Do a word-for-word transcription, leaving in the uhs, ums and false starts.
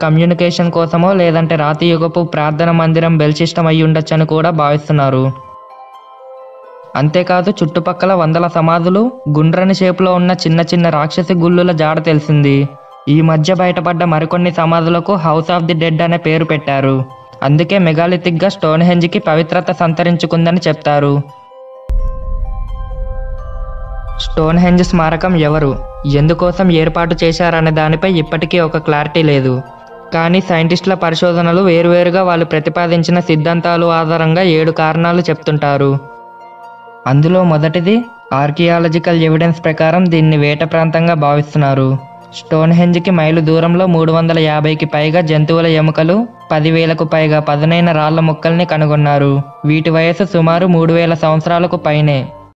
Communication కోసమో లేదంటే రాతి యుగపు ప్రార్థన మందిరం బెల్ సిస్టమ్ అయి ఉండొచ్చని కూడా భావిస్తున్నారు. అంతేకాదు చుట్టుపక్కల వందల సమాధులు, గుండ్రని షేపులో ఉన్న చిన్న చిన్న రాక్షసి గుళ్ళుల జాడ తెలిసింది. ఈ మధ్య బయటపడ్డ మరికొన్ని సమాధులకు హౌస్ ఆఫ్ ది డెడ్ అనే పేరు పెట్టారు. అందుకే మెగాలిథిక్గా స్టోన్హెంజ్కి పవిత్రత సంతరించుకుందని చెప్తారు. స్టోన్హెంజ్ స్మారకం ఎవరు, ఎందుకోసం ఏర్పాటు చేశారనే దానిపై ఇప్పటికీ ఒక క్లారిటీ లేదు. కానీ సైంటిస్టుల పరిశోధనలు వేరువేరుగా వాళ్ళు ప్రతిపాదించిన సిద్ధాంతాలు ఆధారంగా ఏడు కారణాలు చెప్తుంటారు. అందులో మొదటిది, ఆర్కియాలజికల్ ఎవిడెన్స్ ప్రకారం దీన్ని వేట ప్రాంతంగా భావిస్తున్నారు. స్టోన్హెంజ్కి మైలు దూరంలో మూడు వందల యాభైకి పైగా జంతువుల ఎముకలు, పదివేలకు పైగా పదునైన రాళ్ల ముక్కల్ని కనుగొన్నారు. వీటి వయసు సుమారు మూడు వేల సంవత్సరాలకు పైనే.